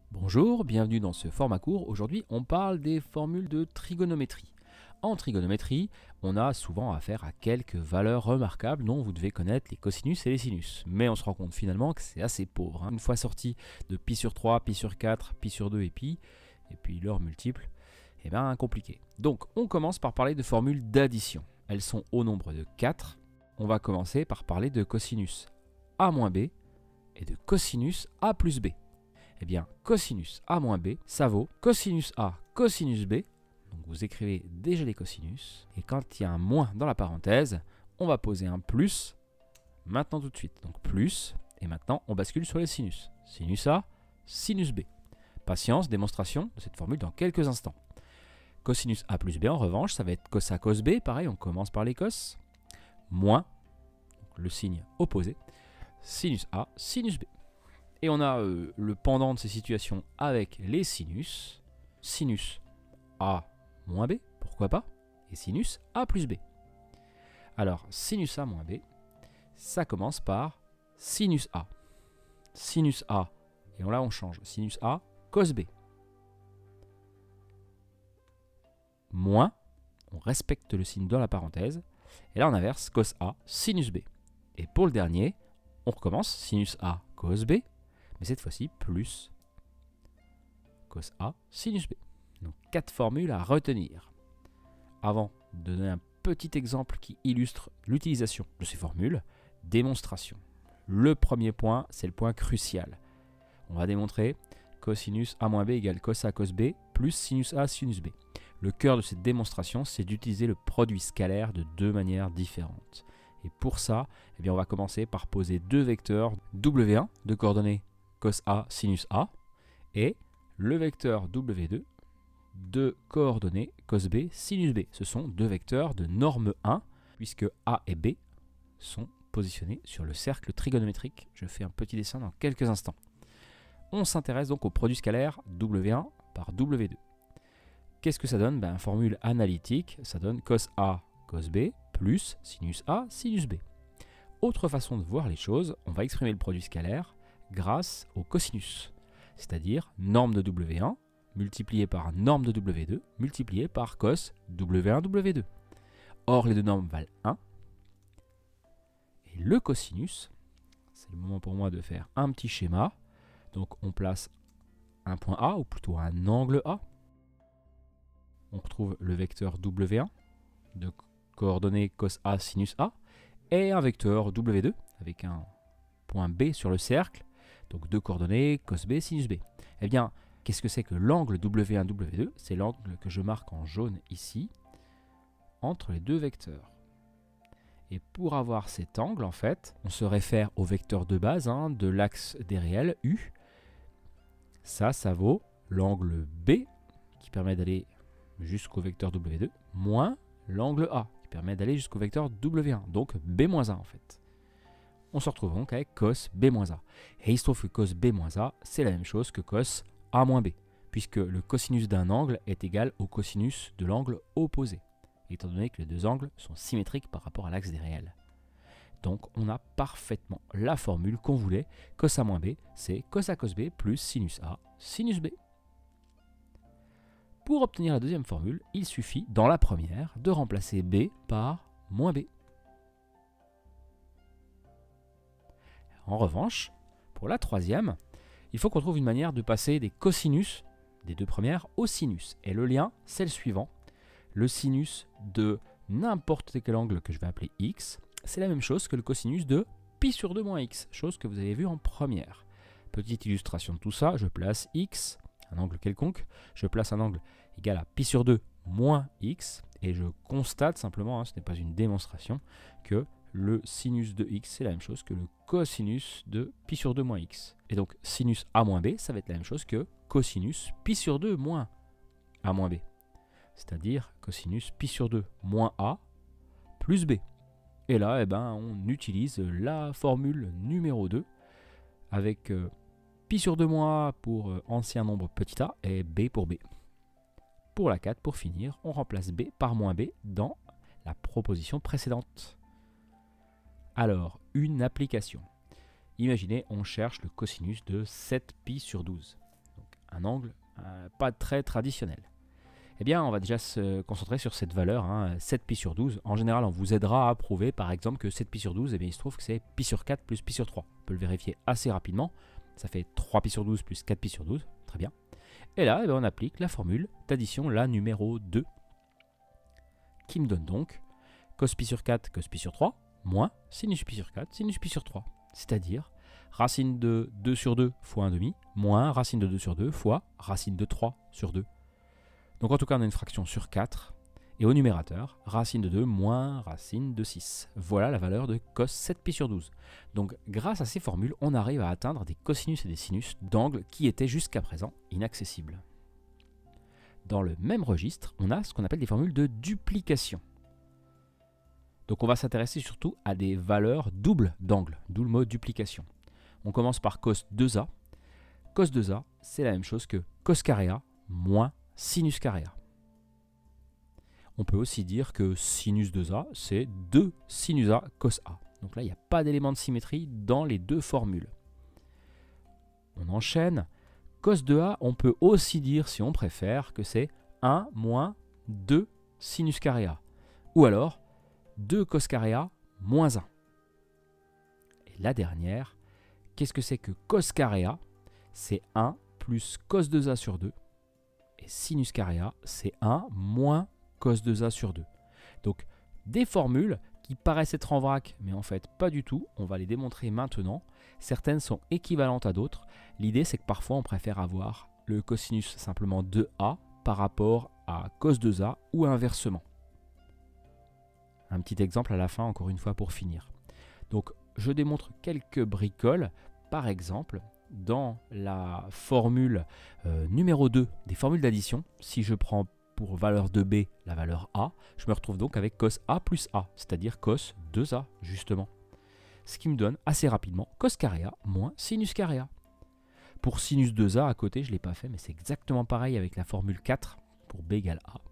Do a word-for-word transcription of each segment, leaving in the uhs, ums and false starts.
Bonjour, bienvenue dans ce format court. Aujourd'hui, on parle des formules de trigonométrie. En trigonométrie, on a souvent affaire à quelques valeurs remarquables dont vous devez connaître les cosinus et les sinus. Mais on se rend compte finalement que c'est assez pauvre. Hein. Une fois sorti de pi sur trois, pi sur quatre, pi sur deux et pi, et puis leurs multiples, eh bien compliqué. Donc on commence par parler de formules d'addition. Elles sont au nombre de quatre. On va commencer par parler de cosinus a moins b et de cosinus a plus b. Eh bien, cosinus a moins b, ça vaut cosinus a cosinus b. Donc vous écrivez déjà les cosinus. Et quand il y a un moins dans la parenthèse, on va poser un plus maintenant tout de suite. Donc plus, et maintenant on bascule sur les sinus. Sinus a, sinus b. Patience, démonstration de cette formule dans quelques instants. Cosinus a plus b en revanche, ça va être cos a cos b. Pareil, on commence par les cos. Moins, donc le signe opposé, sinus a, sinus b. Et on a euh, le pendant de ces situations avec les sinus. Sinus a moins b, pourquoi pas, et sinus a plus b. Alors, sinus a moins b, ça commence par sinus a. Sinus a, et là on change, sinus a cos b. Moins, on respecte le signe dans la parenthèse, et là on inverse cos a sinus b. Et pour le dernier, on recommence sinus a cos b, mais cette fois-ci plus cos a sinus b. Donc quatre formules à retenir. Avant de donner un petit exemple qui illustre l'utilisation de ces formules, démonstration. Le premier point, c'est le point crucial. On va démontrer cosinus a moins b égale cos a cos b plus sinus a sinus b. Le cœur de cette démonstration, c'est d'utiliser le produit scalaire de deux manières différentes. Et pour ça, eh bien, on va commencer par poser deux vecteurs W un de coordonnées cos a sinus a et le vecteur W deux de coordonnées cos b sinus b. Ce sont deux vecteurs de norme un puisque A et B sont positionnés sur le cercle trigonométrique. Je fais un petit dessin dans quelques instants. On s'intéresse donc au produit scalaire W un par W deux. Qu'est-ce que ça donne? Ben, formule analytique, ça donne cos a cos b plus sinus a sinus b. Autre façon de voir les choses, on va exprimer le produit scalaire grâce au cosinus, c'est-à-dire norme de W un multiplié par norme de W deux multiplié par cos W un W deux. Or, les deux normes valent un. Et le cosinus, c'est le moment pour moi de faire un petit schéma. Donc, on place un point A, ou plutôt un angle A. On retrouve le vecteur W un de coordonnées cos A sinus A et un vecteur W deux avec un point B sur le cercle. Donc deux coordonnées cos b sinus b. Eh bien, qu'est-ce que c'est que l'angle W un W deux? C'est l'angle que je marque en jaune ici, entre les deux vecteurs. Et pour avoir cet angle, en fait, on se réfère au vecteur de base hein, de l'axe des réels, U. Ça, ça vaut l'angle B, qui permet d'aller jusqu'au vecteur W deux, moins l'angle A, qui permet d'aller jusqu'au vecteur W un, donc B moins un en fait. On se retrouve donc avec cos b moins a. Et il se trouve que cos b moins a, c'est la même chose que cos a moins b, puisque le cosinus d'un angle est égal au cosinus de l'angle opposé, étant donné que les deux angles sont symétriques par rapport à l'axe des réels. Donc on a parfaitement la formule qu'on voulait. Cos a moins b, c'est cos a cos b plus sinus a sinus b. Pour obtenir la deuxième formule, il suffit, dans la première, de remplacer b par moins b. En revanche, pour la troisième, il faut qu'on trouve une manière de passer des cosinus des deux premières au sinus. Et le lien, c'est le suivant. Le sinus de n'importe quel angle que je vais appeler x, c'est la même chose que le cosinus de pi sur deux moins x, chose que vous avez vue en première. Petite illustration de tout ça, je place x, un angle quelconque, je place un angle égal à pi sur deux moins x, et je constate simplement, hein, ce n'est pas une démonstration, que le sinus de x, c'est la même chose que le cosinus de pi sur deux moins x. Et donc, sinus a moins b, ça va être la même chose que cosinus pi sur deux moins a moins b. C'est-à-dire cosinus pi sur deux moins a plus b. Et là, eh ben, on utilise la formule numéro deux avec euh, pi sur deux moins a pour euh, ancien nombre petit a et b pour b. Pour la quatre, pour finir, on remplace b par moins b dans la proposition précédente. Alors, une application. Imaginez, on cherche le cosinus de sept pi sur douze. Donc, un angle euh, pas très traditionnel. Eh bien, on va déjà se concentrer sur cette valeur, hein, sept pi sur douze. En général, on vous aidera à prouver, par exemple, que sept pi sur douze, eh bien, il se trouve que c'est pi sur quatre plus pi sur trois. On peut le vérifier assez rapidement. Ça fait trois pi sur douze plus quatre pi sur douze. Très bien. Et là, eh bien, on applique la formule d'addition, la numéro deux, qui me donne donc cos pi sur quatre, cos pi sur trois, moins sinus pi sur quatre, sinus pi sur trois. C'est-à-dire racine de deux sur deux fois un demi, moins racine de deux sur deux fois racine de trois sur deux. Donc en tout cas, on a une fraction sur quatre. Et au numérateur, racine de deux moins racine de six. Voilà la valeur de cos sept pi sur douze. Donc grâce à ces formules, on arrive à atteindre des cosinus et des sinus d'angles qui étaient jusqu'à présent inaccessibles. Dans le même registre, on a ce qu'on appelle des formules de duplication. Donc on va s'intéresser surtout à des valeurs doubles d'angle, d'où le mot duplication. On commence par cos deux a. Cos deux a, c'est la même chose que cos carré a moins sinus carré a. On peut aussi dire que sinus deux a, c'est deux sinus a cos a. Donc là, il n'y a pas d'élément de symétrie dans les deux formules. On enchaîne. Cos deux a, on peut aussi dire, si on préfère, que c'est un moins deux sinus carré a. Ou alors, deux cos carré a moins un. Et la dernière, qu'est-ce que c'est que cos carré a? C'est un plus cos deux a sur deux. Et sinus carré a, c'est un moins cos deux a sur deux. Donc, des formules qui paraissent être en vrac, mais en fait pas du tout. On va les démontrer maintenant. Certaines sont équivalentes à d'autres. L'idée, c'est que parfois, on préfère avoir le cosinus simplement deux a par rapport à cos deux a ou inversement. Un petit exemple à la fin, encore une fois, pour finir. Donc, je démontre quelques bricoles. Par exemple, dans la formule euh, numéro deux des formules d'addition, si je prends pour valeur de b la valeur a, je me retrouve donc avec cos a plus a, c'est-à-dire cos deux a, justement. Ce qui me donne assez rapidement cos carré a moins sinus carré a. Pour sinus deux a, à côté, je ne l'ai pas fait, mais c'est exactement pareil avec la formule quatre pour b égale a.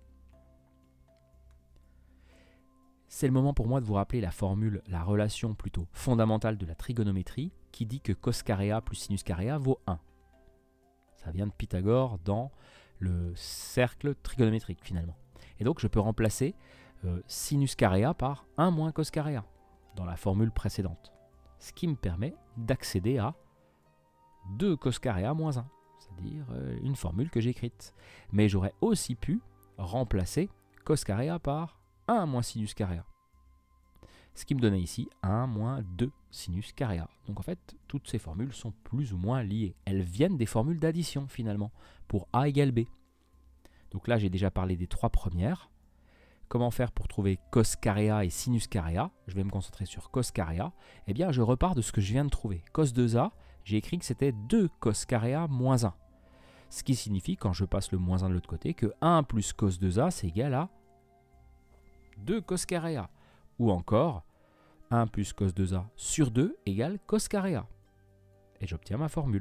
C'est le moment pour moi de vous rappeler la formule, la relation plutôt fondamentale de la trigonométrie, qui dit que cos carré a plus sinus carré a vaut un. Ça vient de Pythagore dans le cercle trigonométrique finalement. Et donc je peux remplacer euh, sinus carré a par un moins cos carré a dans la formule précédente. Ce qui me permet d'accéder à deux cos carré a moins un, c'est-à-dire euh, une formule que j'ai écrite. Mais j'aurais aussi pu remplacer cos carré a par un moins sinus carré a. Ce qui me donnait ici un moins deux sinus carré a. Donc en fait, toutes ces formules sont plus ou moins liées. Elles viennent des formules d'addition finalement, pour a égale b. Donc là, j'ai déjà parlé des trois premières. Comment faire pour trouver cos carré a et sinus carré a? Je vais me concentrer sur cos carré a. Eh bien, je repars de ce que je viens de trouver. Cos deux a, j'ai écrit que c'était deux cos carré a moins un. Ce qui signifie, quand je passe le moins un de l'autre côté, que un plus cos deux a, c'est égal à deux cos carré a. Ou encore, un plus cos deux a sur deux égale cos carré a. Et j'obtiens ma formule.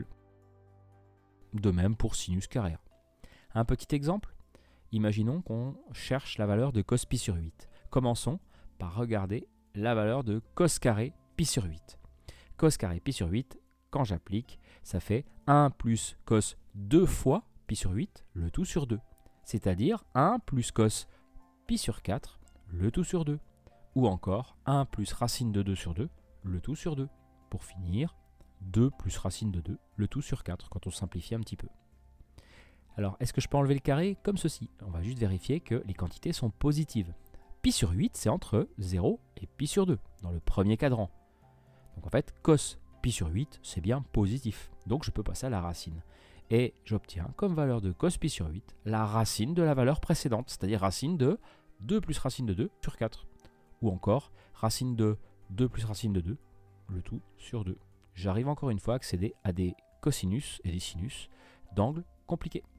De même pour sinus carré a. Un petit exemple. Imaginons qu'on cherche la valeur de cos pi sur huit. Commençons par regarder la valeur de cos carré pi sur huit. Cos carré pi sur huit, quand j'applique, ça fait un plus cos deux fois pi sur huit, le tout sur deux. C'est-à-dire un plus cos pi sur quatre, le tout sur deux. Ou encore un plus racine de deux sur deux, le tout sur deux. Pour finir, deux plus racine de deux, le tout sur quatre, quand on simplifie un petit peu. Alors, est-ce que je peux enlever le carré comme ceci? On va juste vérifier que les quantités sont positives. Pi sur huit, c'est entre zéro et pi sur deux, dans le premier cadran. Donc en fait, cos pi sur huit, c'est bien positif. Donc je peux passer à la racine. Et j'obtiens comme valeur de cos pi sur huit, la racine de la valeur précédente, c'est-à-dire racine de deux plus racine de deux sur quatre. Ou encore, racine de deux plus racine de deux, le tout sur deux. J'arrive encore une fois à accéder à des cosinus et des sinus d'angles compliqués.